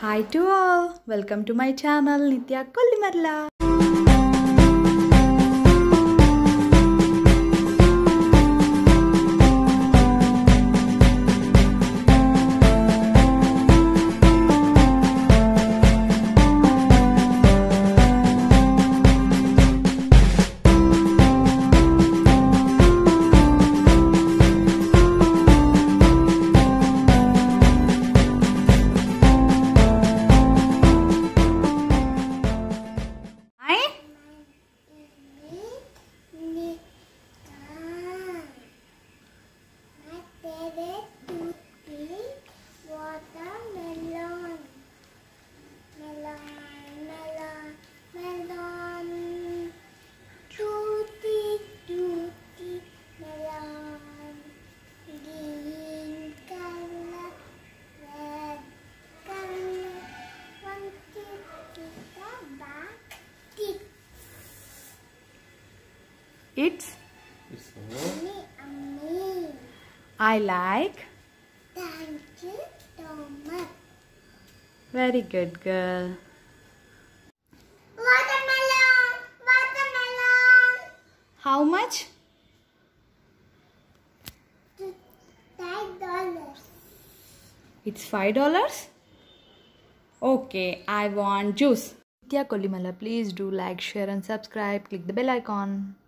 Hi to all, welcome to my channel Nitya Kollimarla. It's yummy. I like. Thank you so much. Very good girl. Watermelon, watermelon. How much? $5. It's $5. Okay, I want juice. Nitya Kollimarla, please do like, share and subscribe. Click the bell icon.